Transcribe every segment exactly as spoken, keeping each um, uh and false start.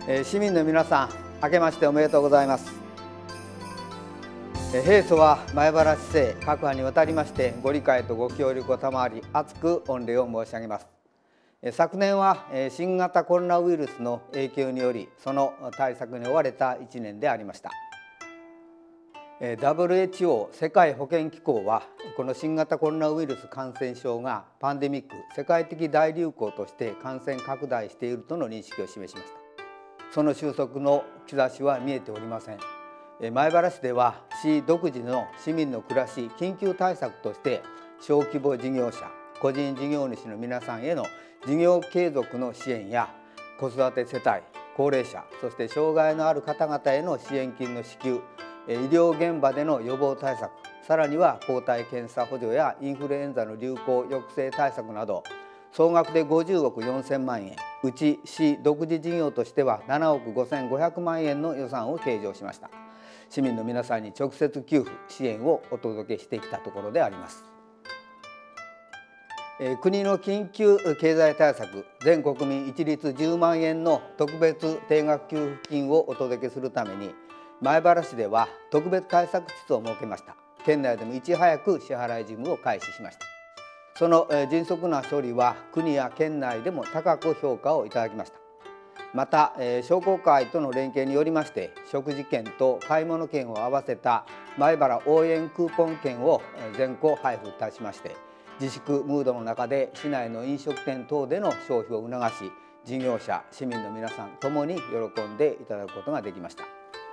えー、市民の皆さん、明けましておめでとうございます。えー、平素は前原市政各派にわたりましてご理解とご協力を賜り、厚く御礼を申し上げます。えー、昨年は、えー、新型コロナウイルスの影響によりその対策に追われたいちねんでありました。ダブリューエイチオー 世界保健機構はこの新型コロナウイルス感染症がパンデミック世界的大流行として感染拡大しているとの認識を示しました。その収束の兆しは見えておりません。前原市では市独自の市民の暮らし緊急対策として小規模事業者個人事業主の皆さんへの事業継続の支援や子育て世帯高齢者そして障害のある方々への支援金の支給、医療現場での予防対策、さらには抗体検査補助やインフルエンザの流行抑制対策など総額でごじゅうおくよんせんまんえん、うち市独自事業としてはななおくごせんごひゃくまんえんの予算を計上しました。市民の皆さんに直接給付支援をお届けしてきたところであります。国の緊急経済対策、全国民一律じゅうまんえんの特別定額給付金をお届けするために前原市では特別対策室を設けました。県内でもいち早く支払い事務を開始しました。その迅速な処理は国や県内でも高く評価をいただきました。また商工会との連携によりまして食事券と買い物券を合わせた前原応援クーポン券を全個配布いたしまして、自粛ムードの中で市内の飲食店等での消費を促し、事業者市民の皆さんともに喜んでいただくことができました。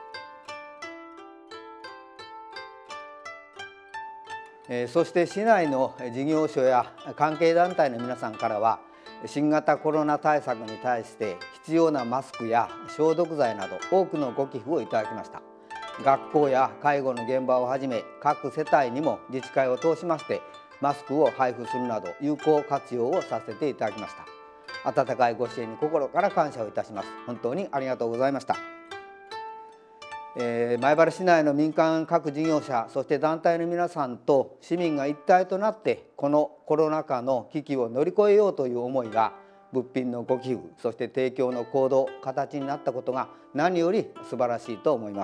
そして市内の事業所や関係団体の皆さんからは新型コロナ対策に対して必要なマスクや消毒剤など多くのご寄付をいただきました。学校や介護の現場をはじめ各世帯にも自治会を通しましてマスクを配布するなど有効活用をさせていただきました。温かいご支援に心から感謝をいたします。本当にありがとうございました。えー、前原市内の民間各事業者そして団体の皆さんと市民が一体となってこのコロナ禍の危機を乗り越えようという思いが物品のご寄付そして提供の行動形になったことが何より素晴らしいと思います。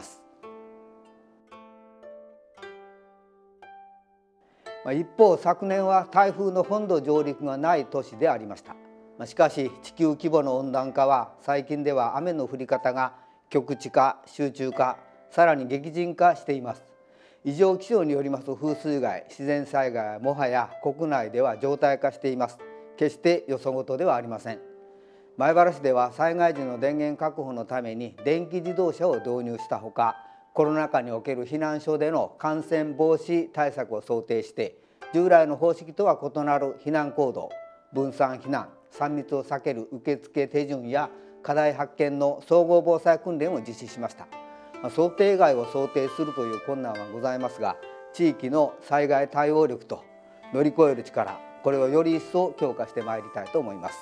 一方、昨年は台風の本土上陸がない年でありました。しかし地球規模の温暖化は最近では雨の降り方が局地化、集中化、さらに激甚化しています。異常気象によります風水害、自然災害はもはや国内では常態化しています。決してよそごとではありません。前原市では災害時の電源確保のために電気自動車を導入したほか、コロナ禍における避難所での感染防止対策を想定して従来の方式とは異なる避難行動、分散避難、さん密を避ける受付手順や課題発見の総合防災訓練を実施しました。想定外を想定するという困難はございますが、地域の災害対応力と乗り越える力、これをより一層強化してまいりたいと思います。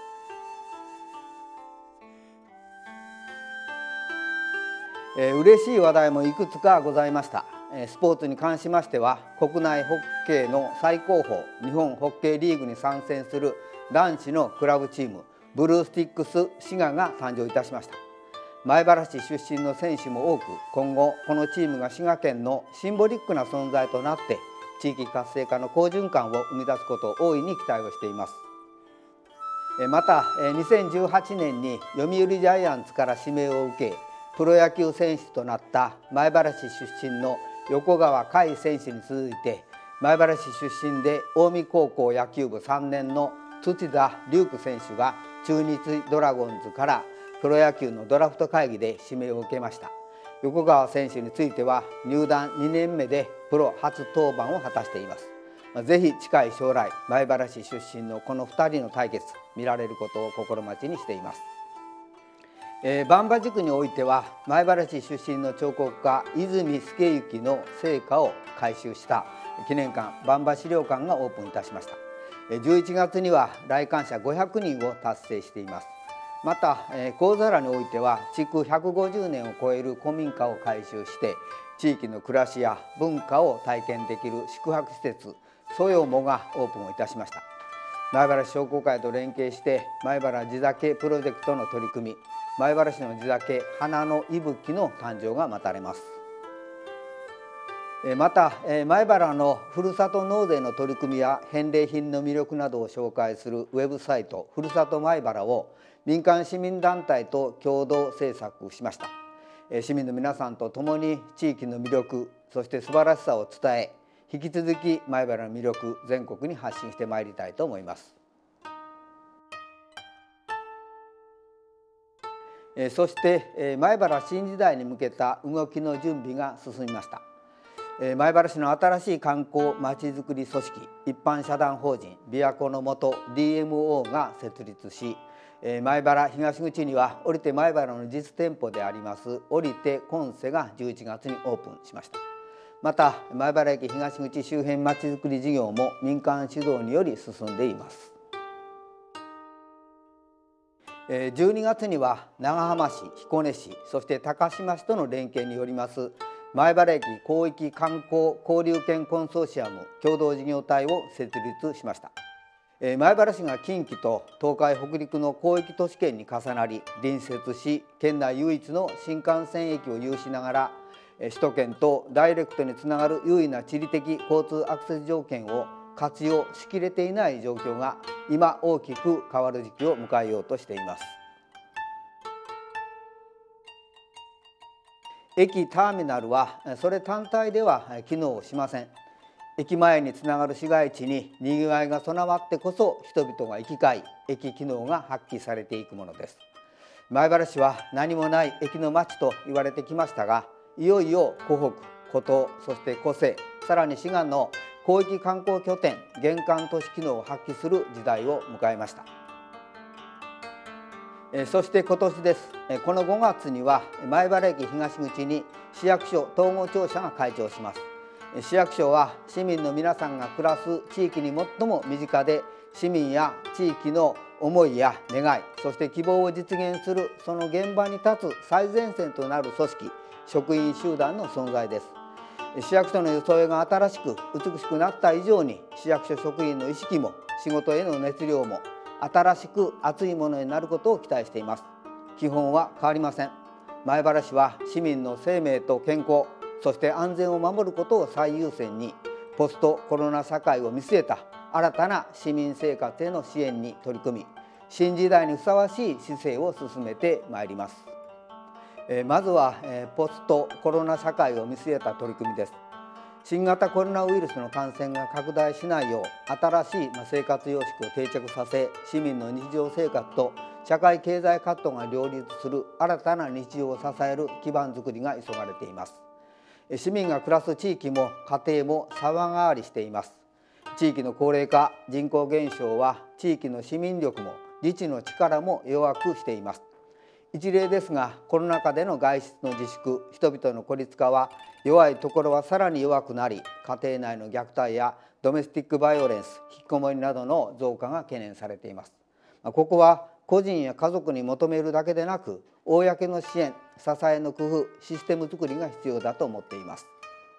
えー、嬉しい話題もいくつかございました。スポーツに関しましては国内ホッケーの最高峰日本ホッケーリーグに参戦する男子のクラブチームブルースティックス滋賀が誕生いたしました。前原市出身の選手も多く、今後このチームが滋賀県のシンボリックな存在となって地域活性化の好循環を生み出すことを大いに期待をしています。またにせんじゅうはちねんに読売ジャイアンツから指名を受けプロ野球選手となった前原市出身の横川海選手に続いて前原市出身で近江高校野球部さんねんの土田龍空選手が中日ドラゴンズからプロ野球のドラフト会議で指名を受けました。横川選手については入団にねんめでプロ初登板を果たしています。ぜひ近い将来前原市出身のこのふたりの対決見られることを心待ちにしています。えー、万場塾においては前原市出身の彫刻家泉助幸の成果を改修した記念館万場資料館がオープンいたしました。じゅういちがつには来館者ごひゃくにんを達成しています。また神座原においては築ひゃくごじゅうねんを超える古民家を改修して地域の暮らしや文化を体験できる宿泊施設そよもがオープンをいたしました。前原市商工会と連携して前原地酒プロジェクトの取り組み米原市の地酒花の息吹の誕生が待たれます。また米原のふるさと納税の取り組みや返礼品の魅力などを紹介するウェブサイトふるさと米原を民間市民団体と共同制作しました。市民の皆さんと共に地域の魅力、そして素晴らしさを伝え、引き続き米原の魅力全国に発信してまいりたいと思います。そして米原新時代に向けた動きの準備が進みました。米原市の新しい観光まちづくり組織一般社団法人びわ湖の下 ディーエムオー が設立し、米原東口には降りて米原の実店舗であります降りてコンセがじゅういちがつにオープンしました。また米原駅東口周辺まちづくり事業も民間主導により進んでいます。じゅうにがつには長浜市、彦根市、そして高島市との連携によります米原駅広域観光交流圏コンソーシアム共同事業体を設立しました。米原市が近畿と東海北陸の広域都市圏に重なり隣接し、県内唯一の新幹線駅を有しながら首都圏とダイレクトにつながる優位な地理的交通アクセス条件を活用しきれていない状況が今大きく変わる時期を迎えようとしています。駅ターミナルはそれ単体では機能しません。駅前につながる市街地ににぎわいが備わってこそ人々が行き交い、駅機能が発揮されていくものです。米原市は何もない駅の街と言われてきましたが、いよいよ湖北、湖東、そして湖西、さらに滋賀の広域観光拠点玄関都市機能を発揮する時代を迎えました。そして今年です。このごがつには米原駅東口に市役所統合庁舎が開庁します。市役所は市民の皆さんが暮らす地域に最も身近で、市民や地域の思いや願い、そして希望を実現するその現場に立つ最前線となる組織、職員集団の存在です。市役所の装いが新しく美しくなった以上に、市役所職員の意識も仕事への熱量も新しく熱いものになることを期待しています。基本は変わりません。米原市は市民の生命と健康、そして安全を守ることを最優先に、ポストコロナ社会を見据えた新たな市民生活への支援に取り組み、新時代にふさわしい市政を進めてまいります。まずはポストコロナ社会を見据えた取り組みです。新型コロナウイルスの感染が拡大しないよう、新しい生活様式を定着させ、市民の日常生活と社会経済活動が両立する新たな日常を支える基盤づくりが急がれています。市民が暮らす地域も家庭も様変わりしています。地域の高齢化、人口減少は地域の市民力も自治の力も弱くしています。一例ですが、コロナ禍での外出の自粛、人々の孤立化は弱いところはさらに弱くなり、家庭内の虐待やドメスティックバイオレンス、引きこもりなどの増加が懸念されています。ここは個人や家族に求めるだけでなく、公の支援、支えの工夫、システム作りが必要だと思っています。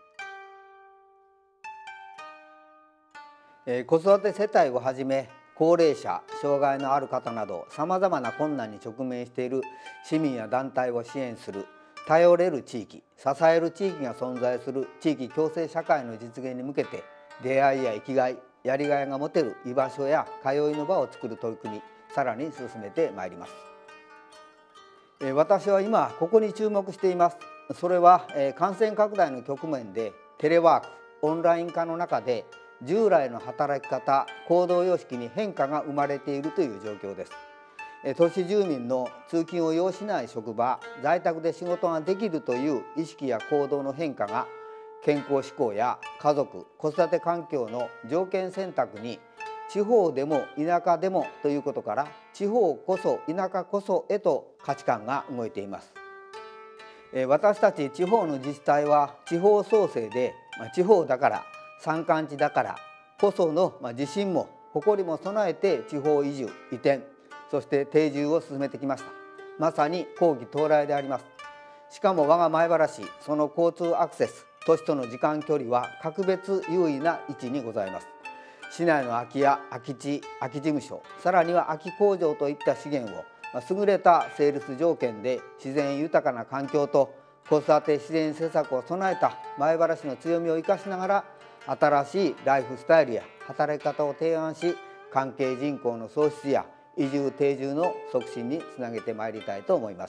子育て世帯をはじめ、高齢者、障害のある方などさまざまな困難に直面している市民や団体を支援する頼れる地域、支える地域が存在する地域共生社会の実現に向けて、出会いや生きがい、やりがいが持てる居場所や通いの場を作る取り組み、さらに進めてまいります。私は今ここに注目しています。それは感染拡大の局面でテレワーク、オンライン化の中で従来の働き方、行動様式に変化が生まれているという状況です。都市住民の通勤を要しない職場、在宅で仕事ができるという意識や行動の変化が、健康志向や家族、子育て環境の条件選択に地方でも田舎でもということから、地方こそ田舎こそへと価値観が動いています。私たち地方の自治体は地方創生で、地方だから山間地だからこその自信も誇りも備えて地方移住、移転、そして定住を進めてきました。まさに好機到来であります。しかも我が米原市、その交通アクセス、都市との時間距離は格別優位な位置にございます。市内の空き家、空き地、空き事務所、さらには空き工場といった資源を優れた成立条件で自然豊かな環境と子育て自然施策を備えた米原市の強みを生かしながら、新しいライフスタイルや働き方を提案し、関係人口の創出や移住定住の促進につなげてまいりたいと思います。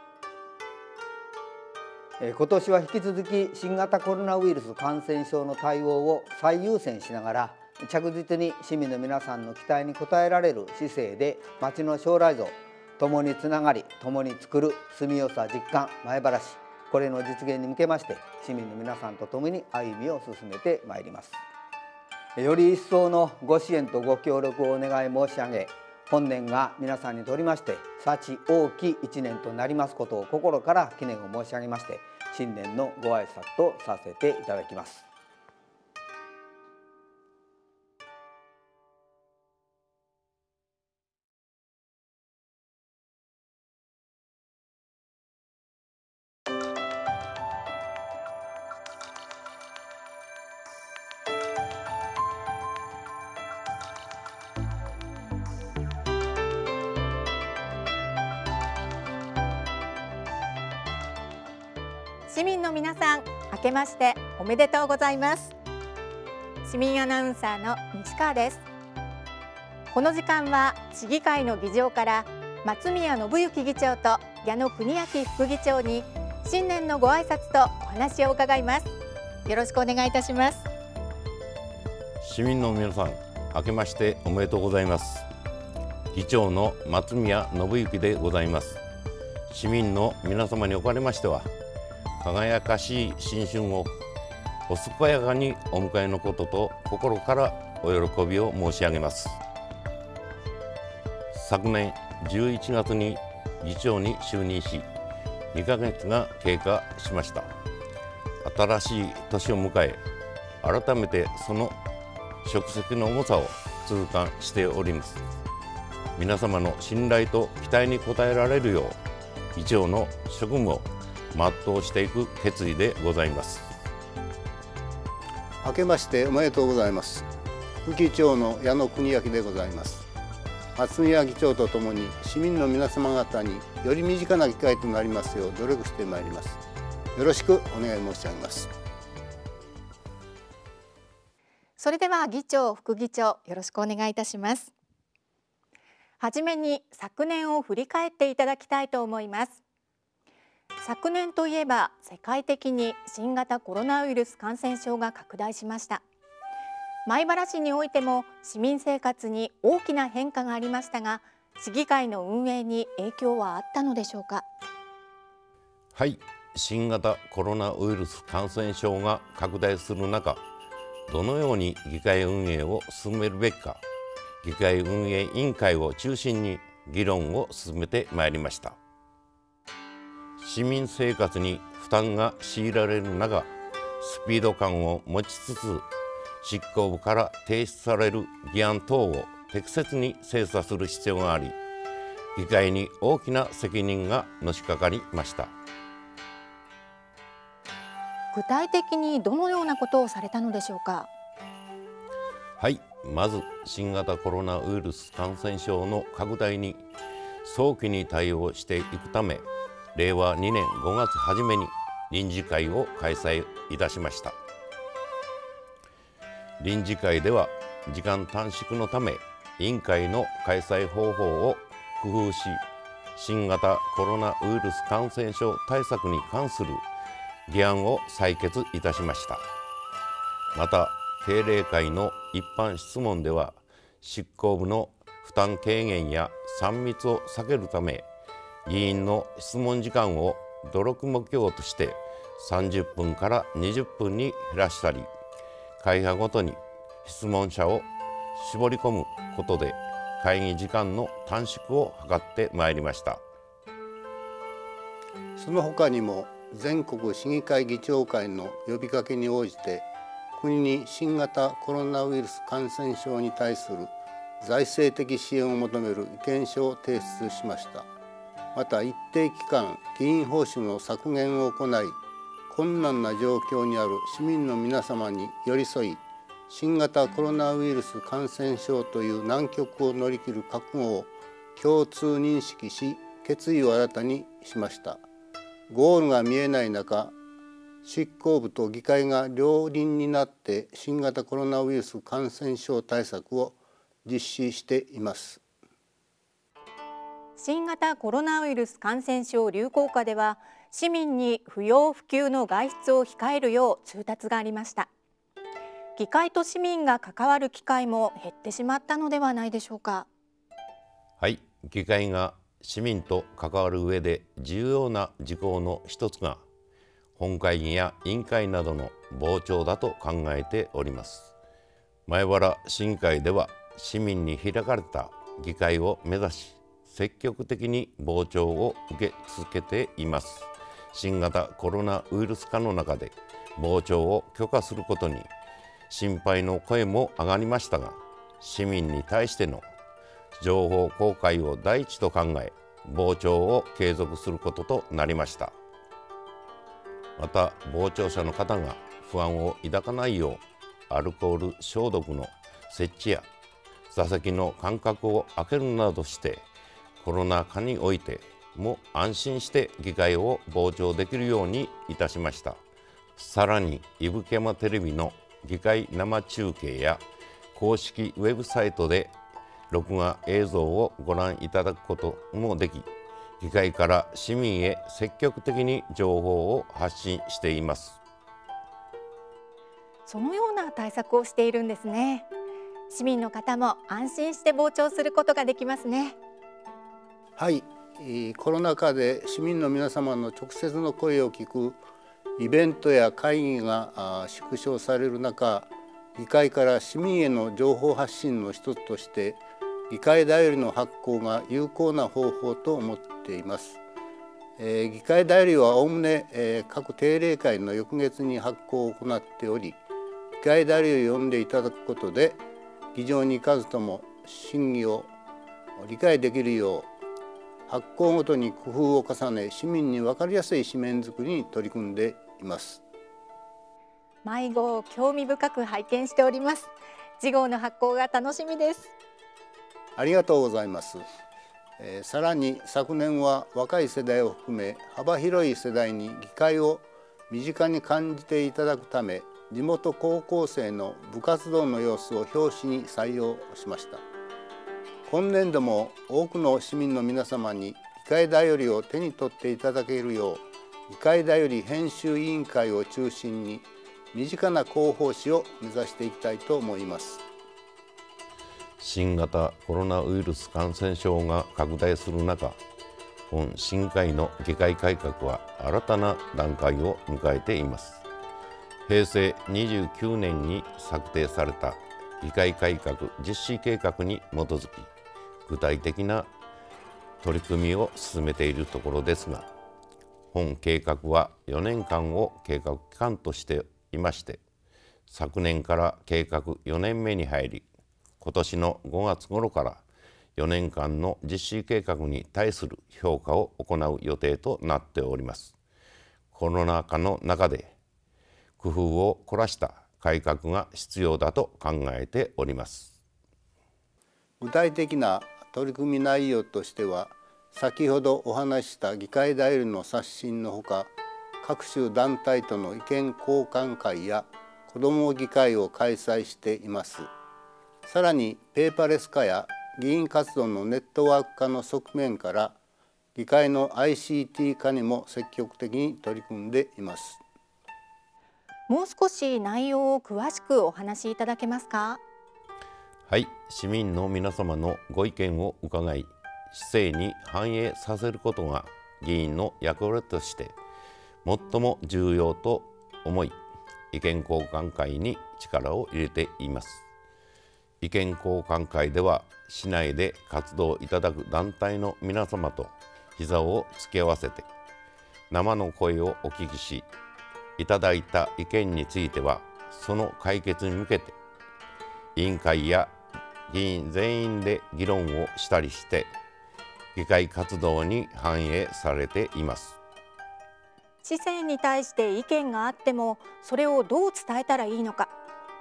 今年は引き続き新型コロナウイルス感染症の対応を最優先しながら、着実に市民の皆さんの期待に応えられる姿勢で町の将来像、共につながり共に作る住みよさ実感米原市、これの実現に向けまして市民の皆さんと共に歩みを進めてまいります。より一層のご支援とご協力をお願い申し上げ、本年が皆さんにとりまして幸多き一年となりますことを心から記念を申し上げまして、新年のご挨拶とさせていただきます。 市民の皆さん、明けましておめでとうございます。市民アナウンサーの西川です。この時間は市議会の議場から松宮信之議長と矢野邦明副議長に新年のご挨拶とお話を伺います。よろしくお願いいたします。 市民の皆さん、明けましておめでとうございます。議長の松宮信之でございます。市民の皆様におかれましては、輝かしい新春をお健やかにお迎えのことと心からお喜びを申し上げます。昨年じゅういちがつに議長に就任しにかげつが経過しました。新しい年を迎え、改めてその職責の重さを痛感しております。皆様の信頼と期待に応えられるよう議長の職務を全うしていく決意でございます。 明けましておめでとうございます。副議長の矢野邦明でございます。松宮議長とともに市民の皆様方により身近な機会となりますよう努力してまいります。よろしくお願い申し上げます。 それでは議長、副議長、よろしくお願いいたします。はじめに昨年を振り返っていただきたいと思います。昨年といえば世界的に新型コロナウイルス感染症が拡大しました。米原市においても市民生活に大きな変化がありましたが、市議会の運営に影響はあったのでしょうか。 はい、新型コロナウイルス感染症が拡大する中、どのように議会運営を進めるべきか、議会運営委員会を中心に議論を進めてまいりました。市民生活に負担が強いられる中、スピード感を持ちつつ執行部から提出される議案等を適切に精査する必要があり、議会に大きな責任がのしかかりました。 具体的にどのようなことをされたのでしょうか。 はい、まず新型コロナウイルス感染症の拡大に早期に対応していくため、れいわにねんごがつ初めに臨時会を開催いたしました。臨時会では時間短縮のため委員会の開催方法を工夫し、新型コロナウイルス感染症対策に関する議案を採決いたしました。また定例会の一般質問では、執行部の負担軽減やさん密を避けるため、議員の質問時間を努力目標としてさんじゅっぷんからにじゅっぷんに減らしたり、会派ごとに質問者を絞り込むことで会議時間の短縮を図ってまいりました。 その他にも全国市議会議長会の呼びかけに応じて、国に新型コロナウイルス感染症に対する財政的支援を求める意見書を提出しました。また一定期間議員報酬の削減を行い、困難な状況にある市民の皆様に寄り添い、新型コロナウイルス感染症という難局を乗り切る覚悟を共通認識し決意を新たにしました。ゴールが見えない中、執行部と議会が両輪になって新型コロナウイルス感染症対策を実施しています。 新型コロナウイルス感染症流行下では、市民に不要不急の外出を控えるよう通達がありました。議会と市民が関わる機会も減ってしまったのではないでしょうか。 はい、議会が市民と関わる上で重要な事項の一つが本会議や委員会などの傍聴だと考えております。前原市議会では市民に開かれた議会を目指し、積極的に傍聴を受け続けています。新型コロナウイルス化の中で傍聴を許可することに心配の声も上がりましたが、市民に対しての情報公開を第一と考え、傍聴を継続することとなりました。また傍聴者の方が不安を抱かないよう、アルコール消毒の設置や座席の間隔を空けるなどして、コロナ禍においても安心して議会を傍聴できるようにいたしました。さらに伊吹山テレビの議会生中継や公式ウェブサイトで録画映像をご覧いただくこともでき、議会から市民へ積極的に情報を発信しています。 そのような対策をしているんですね。市民の方も安心して傍聴することができますね。 はい、コロナ禍で市民の皆様の直接の声を聞くイベントや会議が縮小される中、議会から市民への情報発信の一つとして議会だよりの発行が有効な方法と思っています。えー、議会だよりはおおむね、えー、各定例会の翌月に発行を行っており、議会だよりを読んでいただくことで議場に行かずとも審議を理解できるよう、発行ごとに工夫を重ね、市民に分かりやすい紙面作りに取り組んでいます。 毎号興味深く拝見しております。次号の発行が楽しみです。 ありがとうございます。えー、さらに昨年は若い世代を含め幅広い世代に議会を身近に感じていただくため、地元高校生の部活動の様子を表紙に採用しました。今年度も多くの市民の皆様に議会だよりを手に取っていただけるよう、議会だより編集委員会を中心に身近な広報誌を目指していきたいと思います。 新型コロナウイルス感染症が拡大する中、本新会の議会改革は新たな段階を迎えています。平成にじゅうきゅうねんに策定された議会改革実施計画に基づき、具体的な取り組みを進めているところですが、本計画はよねんかんを計画期間としていまして、昨年から計画よねんめに入り、今年のごがつ頃からよねんかんの実施計画に対する評価を行う予定となっております。コロナ禍の中で工夫を凝らした改革が必要だと考えております。 具体的な取り組み内容としては、先ほどお話しした議会だよりの刷新のほか、各種団体との意見交換会や子ども議会を開催しています。さらにペーパーレス化や議員活動のネットワーク化の側面から、議会の アイシーティー 化にも積極的に取り組んでいます。 もう少し内容を詳しくお話しいただけますか。 はい、市民の皆様のご意見を伺い、市政に反映させることが議員の役割として最も重要と思い、意見交換会に力を入れています。意見交換会では、市内で活動いただく団体の皆様と膝を突き合わせて、生の声をお聞きし、いただいた意見についてはその解決に向けて委員会や議員全員で議論をしたりして、議会活動に反映されています。 市政に対して意見があっても、それをどう伝えたらいいのか、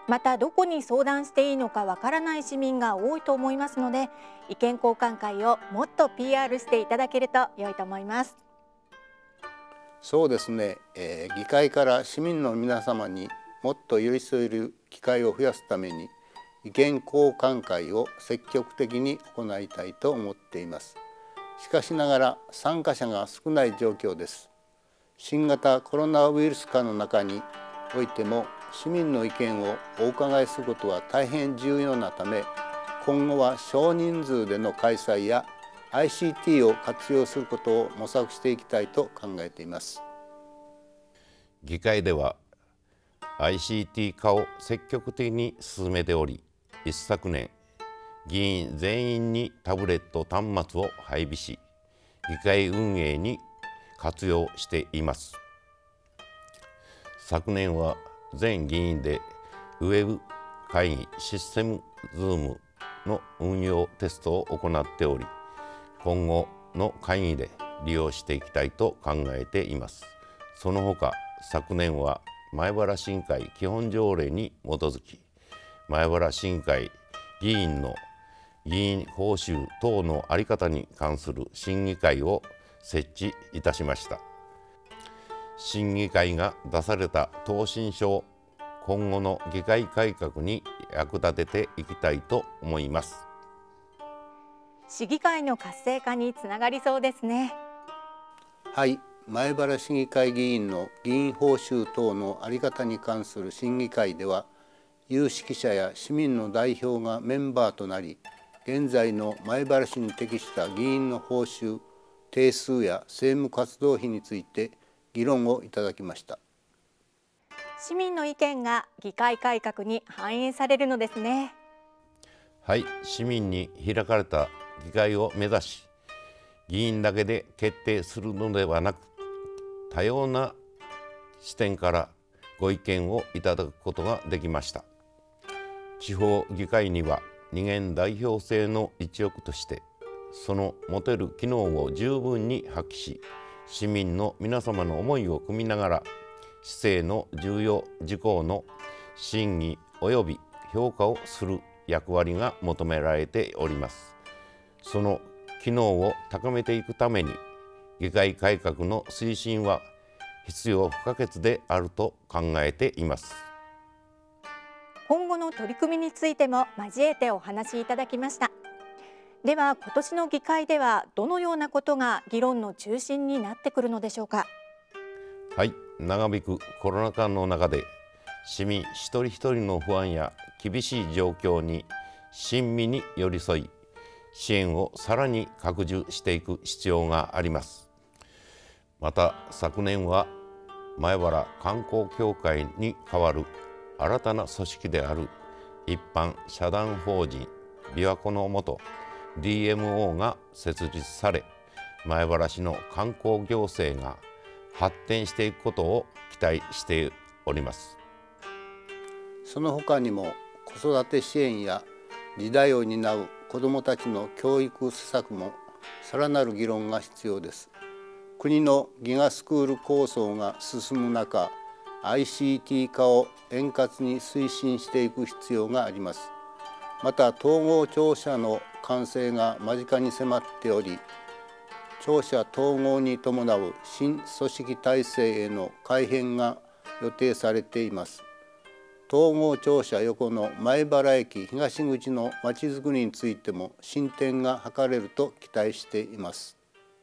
またどこに相談していいのかわからない市民が多いと思いますので、意見交換会をもっと ピーアール していただけると良いと思います。 そうですね、えー、議会から市民の皆様にもっと寄り添える機会を増やすために、意見交換会を積極的に行いたいと思っています。しかしながら参加者が少ない状況です。新型コロナウイルス禍の中においても、市民の意見をお伺いすることは大変重要なため、今後は少人数での開催や アイシーティー を活用することを模索していきたいと考えています。 議会では アイシーティー 化を積極的に進めており、一昨年議員全員にタブレット端末を配備し、議会運営に活用しています。昨年は全議員でウェブ会議システム Zoom の運用テストを行っており、今後の会議で利用していきたいと考えています。その他、昨年は前原市議会基本条例に基づき、前原市議会議員の議員報酬等の在り方に関する審議会を設置いたしました。審議会が出された答申書を今後の議会改革に役立てていきたいと思います。 市議会の活性化につながりそうですね。 はい、前原市議会議員の議員報酬等の在り方に関する審議会では、有識者や市民の代表がメンバーとなり、現在の前原市に適した議員の報酬、定数や政務活動費について議論をいただきました。 市民の意見が議会改革に反映されるのですね。 はい、市民に開かれた議会を目指し、議員だけで決定するのではなく、多様な視点からご意見をいただくことができました。地方議会には二元代表制の一翼として、その持てる機能を十分に発揮し、市民の皆様の思いを汲みながら、市政の重要事項の審議及び評価をする役割が求められております。その機能を高めていくために、議会改革の推進は必要不可欠であると考えています。 今後の取り組みについても交えてお話しいただきました。では、今年の議会ではどのようなことが議論の中心になってくるのでしょうか。 はい、長引くコロナ禍の中で、市民一人一人の不安や厳しい状況に親身に寄り添い、支援をさらに拡充していく必要があります。また、昨年は前原観光協会に代わる新たな組織である一般社団法人琵琶湖の元 ディーエムオー が設立され、前原市の観光行政が発展していくことを期待しております。 その他にも、子育て支援や時代を担う子どもたちの教育施策もさらなる議論が必要です。国のギガスクール構想が進む中、アイシーティー 化を円滑に推進していく必要があります。また、統合庁舎の完成が間近に迫っており、庁舎統合に伴う新組織体制への改編が予定されています。統合庁舎横の前原駅東口のまちづくりについても進展が図れると期待しています。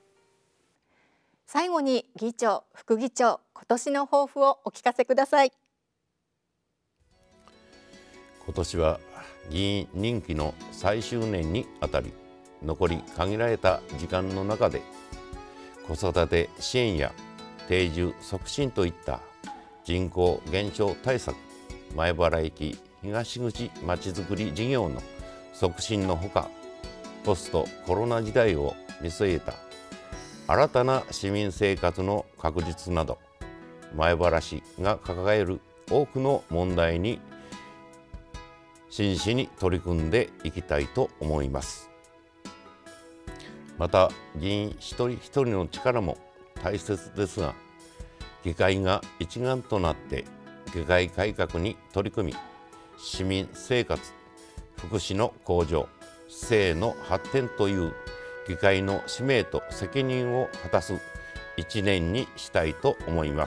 最後に議長、副議長、今年の抱負をお聞かせください。 今年は議員任期の最終年にあたり、残り限られた時間の中で、子育て支援や定住促進といった人口減少対策、前原駅東口まちづくり事業の促進のほか、ポストコロナ時代を見据えた新たな市民生活の確実など、前原市が抱える多くの問題に真摯に取り組んでいきたいと思います。また、議員一人一人の力も大切ですが、議会が一丸となって議会改革に取り組み、 市民生活、福祉の向上、市政の発展という議会の使命と責任を果たす一年にしたいと思います。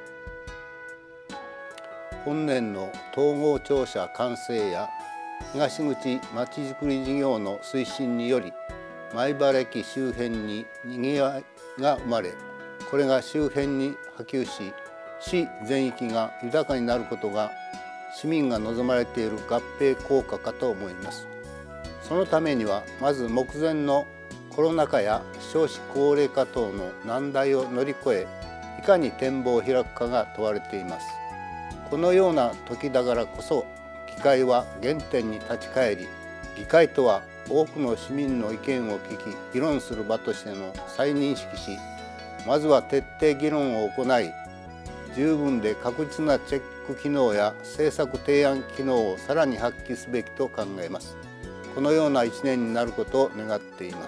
本年の統合庁舎完成や東口まちづくり事業の推進により、米原駅周辺ににぎわいが生まれ、これが周辺に波及し、市全域が豊かになることが市民が望まれている合併効果かと思います。そのためにはまず目前のコロナ禍や少子高齢化等の難題を乗り越え、いかに展望を開くかが問われています。このような時だからこそ、議会は原点に立ち返り、議会とは多くの市民の意見を聞き議論する場としての再認識し、まずは徹底議論を行い、十分で確実なチェック機能や政策提案機能をさらに発揮すべきと考えます。このような一年になることを願っています。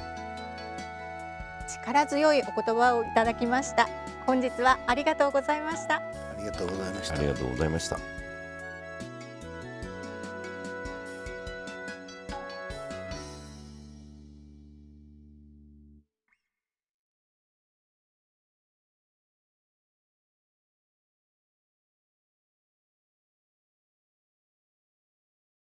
力強いお言葉をいただきました。本日はありがとうございました。 ありがとうございました。 ありがとうございました。